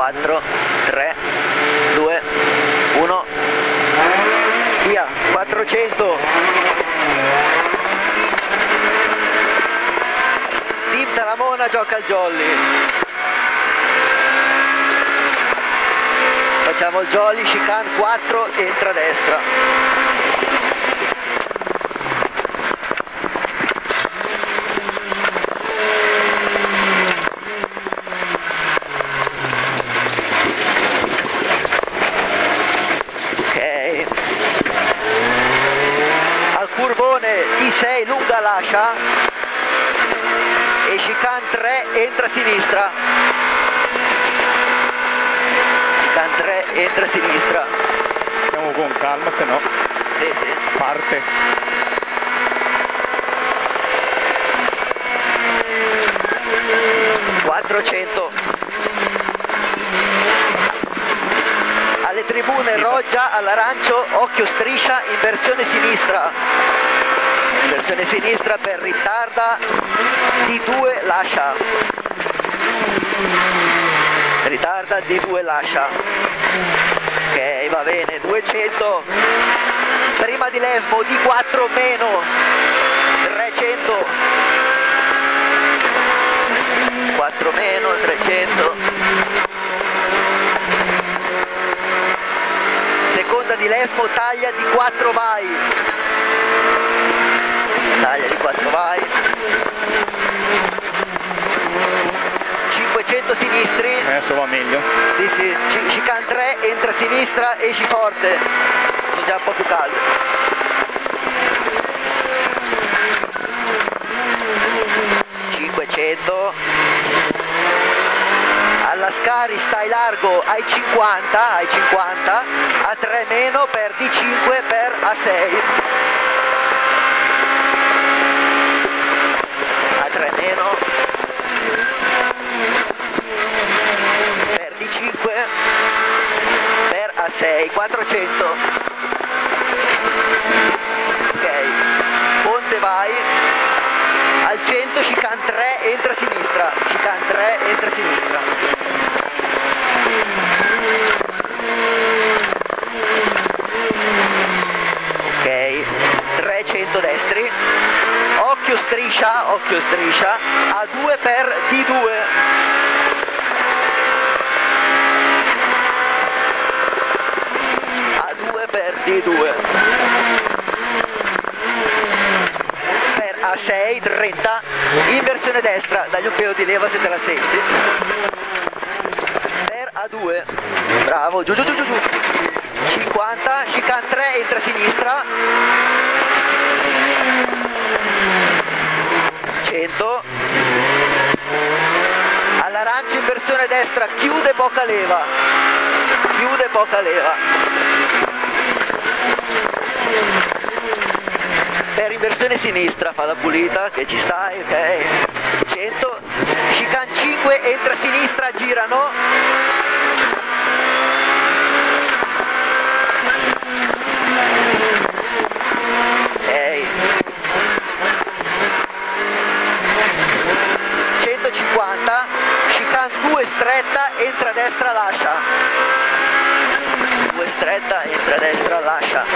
4, 3, 2, 1, via, 400. Team Talamona gioca al jolly. Facciamo il jolly, chicane 4, entra a destra. D6 lunga lascia e chicane 3 entra a sinistra. Chicane 3 entra a sinistra. Andiamo con calma, se no sì. parte. Alle tribune Roggia all'arancio, occhio striscia, inversione sinistra. Inversione sinistra per ritarda, D2 lascia. Ritarda, D2 lascia. Ok, va bene, 200. Prima di Lesmo, D4 meno, 300. 4 meno, 300. Seconda di Lesmo, taglia, D4 vai. Taglia di 4 vai. 500 sinistri. Adesso va meglio. Sì, chicane 3 entra a sinistra, esci forte. Sono già un po' più caldo. Alla Scari stai largo ai 50, a 3 meno per D5 per A6. A 3 meno per D5 per A6, 400. Ok, ponte vai. Al 100 chicane 3 entra a sinistra, chicane 3 entra a sinistra. Ok, 300 destri, occhio striscia, A2 per D2. A2 per D2. A6, 30, inversione destra, dagli un pelo di leva se te la senti. Per A2, bravo, giù. 50, chicane 3 entra a sinistra. 100. All'arancio inversione destra, chiude poca leva. Per inversione sinistra fa la pulita, che ci stai, ok. 100, chicane 5 entra a sinistra, girano. Ok. 150, chicane 2 stretta, entra a destra, lascia. 2 stretta, entra a destra, lascia.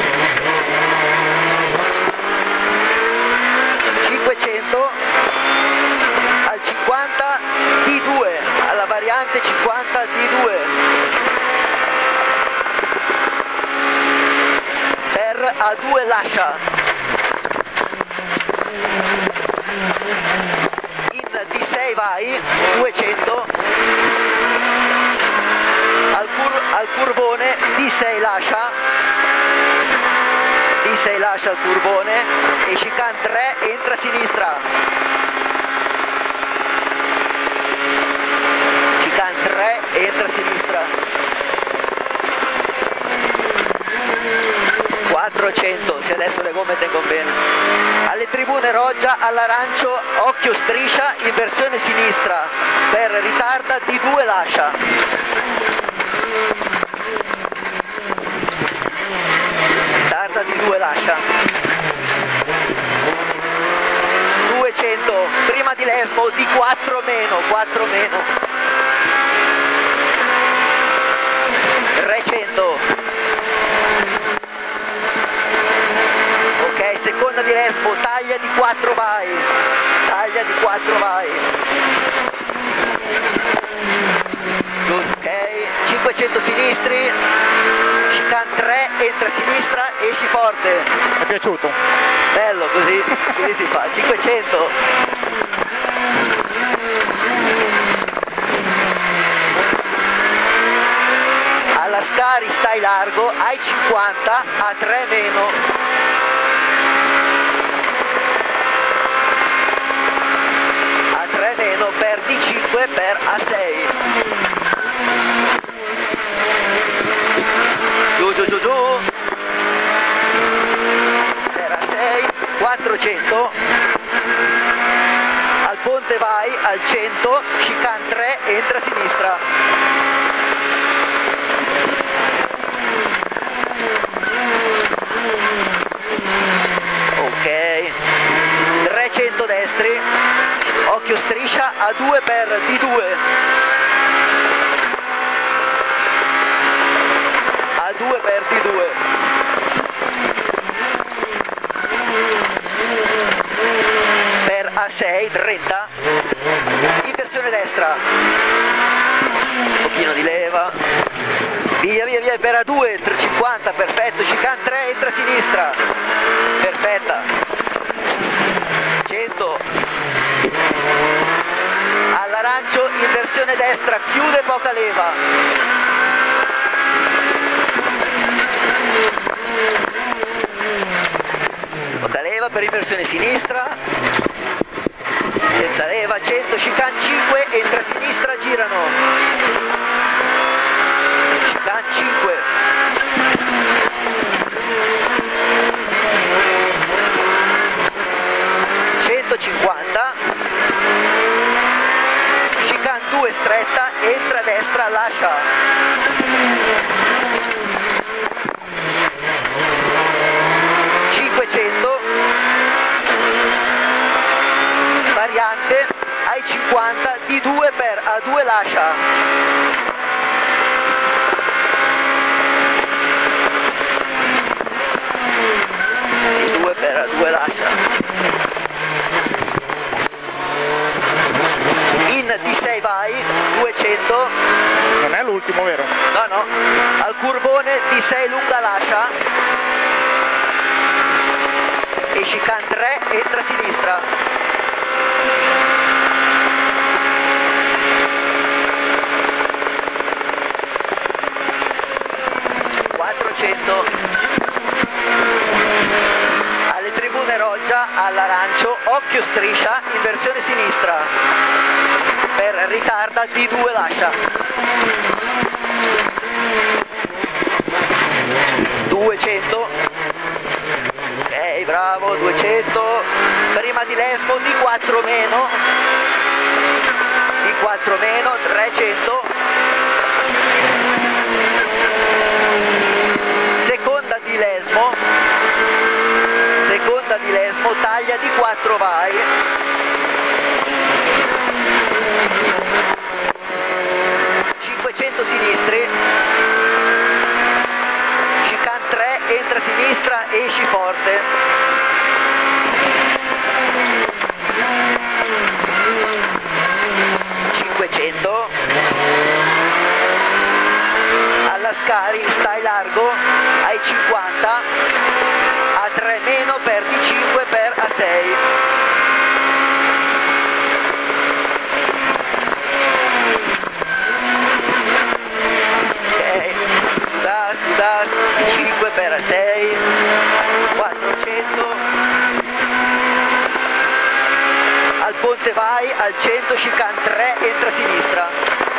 500, al 50 D2, alla variante 50 D2 per A2 lascia. In D6 vai, 200, al curvone D6 lascia. D6 lascia il curvone e chicane 3 entra a sinistra. Chicane 3 entra a sinistra. 400, se adesso le gomme tengono bene. Alle tribune Roggia all'arancio, occhio striscia, inversione sinistra per ritarda, D2 lascia. D2 lascia. 200, prima di Lesmo, D4 meno, 4 meno. 4 vai, taglia di 4 vai. Ok, 500 sinistri, chicane 3, entra a sinistra, esci forte. Mi è piaciuto? Bello, così si fa, 500. Alla Scari stai largo, hai 50, a 3 meno. A 3 meno, perdi 5 per A6. Giù, giù, giù, giù. Per A6, 400. Al ponte vai, al 100, chicane 3, entra a sinistra. Ok, 300 destri, occhio striscia, a 2 per D2. A 2 per D2. Per A6, 30. Inversione destra. Un pochino di leva. Via, via, via, per A2, 50, perfetto, chicane 3, entra a sinistra. Perfetta. 100. All'arancio, inversione destra, chiude, poca leva. Poca leva per inversione sinistra. Senza leva, 100, chicane 5, entra a sinistra, girano. Chicane 5. Chicane 2 stretta, entra a destra, lascia. Variante, hai 50, D2 per A2 lascia. D2 per A2 lascia. In D6 vai, 200. Non è l'ultimo, vero? No, no. Al curvone D6 lunga lascia. E chicane 3, entra a sinistra. 400. Alle tribune Roggia, all'arancio, occhio striscia, inversione sinistra. Per ritarda, D2 lascia. 200. Ok, bravo, 200. Prima di Lesmo, D4 meno. D4 meno, 300. Seconda di Lesmo, taglia di 4 vai. Sinistri, chicane 3, entra a sinistra, esci forte. Alla Scari stai largo, hai 50, a 3 meno, perdi 5 per A6. Judas, 5 per A6, 400. Al ponte vai, al 100, chicane 3, entra a sinistra.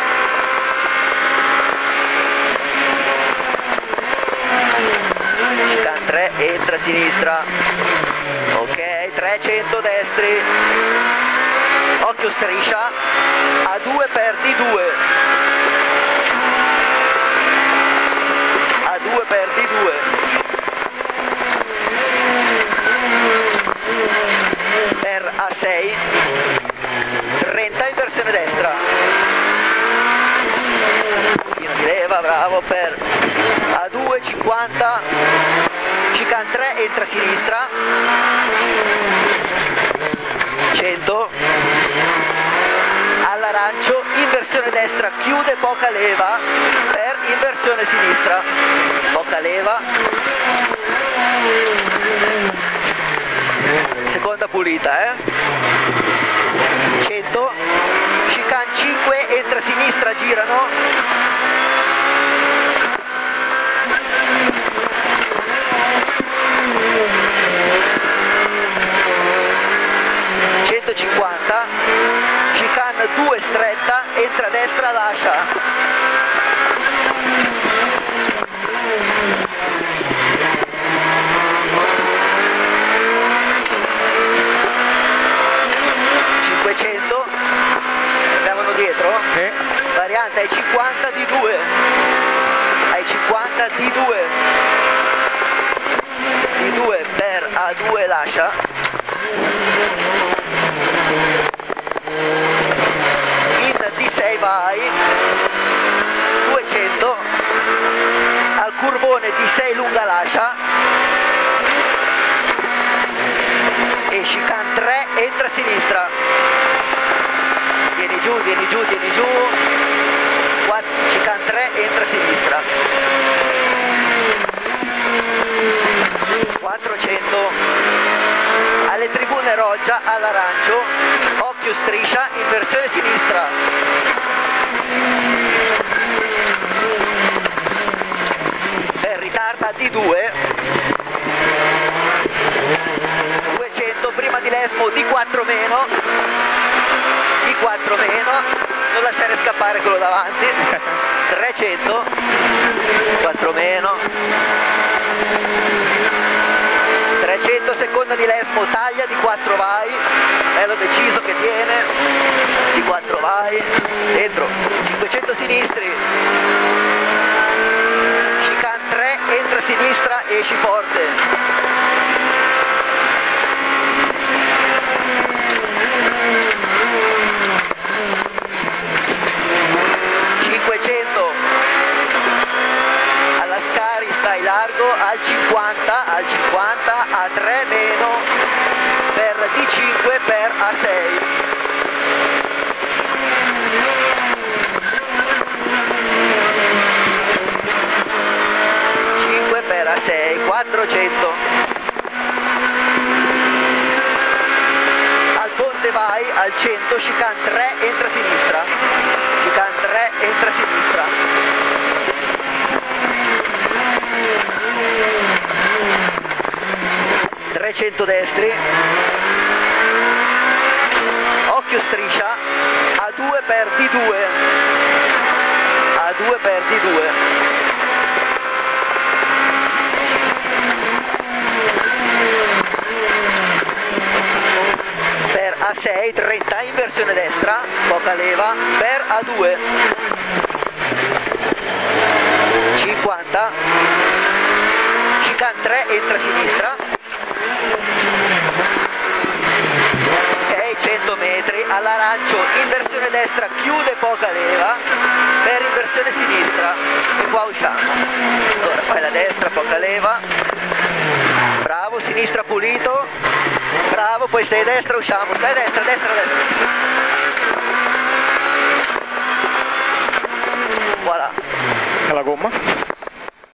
Chicane 3, entra a sinistra. Ok, 300 destri. Occhio striscia, a 2 per D2. A 2 per D2. Per A6, 30, inversione destra. Un pochino di leva, bravo, per A2, 50, chicane 3, entra a sinistra, 100, all'arancio, inversione destra, chiude, poca leva, per inversione sinistra, poca leva, seconda pulita, 100, chicane 5, entra a sinistra, girano, 150, chicane 2 stretta, entra a destra, lascia, 500, andiamo dietro, variante ai 50 di 2, ai 50 di 2, di 2 per A2, lascia, in D6 vai, 200, al curvone D6 lunga, lascia, e chicane 3, entra a sinistra, vieni giù, vieni giù, vieni giù, chicane 3, entra a sinistra, 400, alle tribune Roggia, all'arancio, occhio striscia, inversione sinistra, ritarda di 2, 200, prima di Lesmo di 4 meno, di 4 meno, non lasciare scappare quello davanti, 300, 4 meno, 300, seconda di Lesmo, taglia, di 4 vai, bello deciso che tiene, di 4 vai, dentro, 500 sinistri, chicane 3, entra a sinistra, esci forte, 500, alla Scari stai largo, al 50, a 3 meno, per D5 per A6, 5 per A6, 400, al ponte vai, al 100, chicane 3, entra a sinistra, chicane 3, entra a sinistra, 300 destri, occhio striscia, A2 per D2, A2 per D2, per A6, 30, inversione destra, poca leva, per A2, 50, chicane 3, entra a sinistra, ok, 100 metri, all'arancio, inversione destra, chiude, poca leva, per inversione sinistra, e qua usciamo, allora fai la destra, poca leva, bravo, sinistra pulito, bravo, poi stai a destra, usciamo, stai a destra, destra, destra, voilà. E la gomma?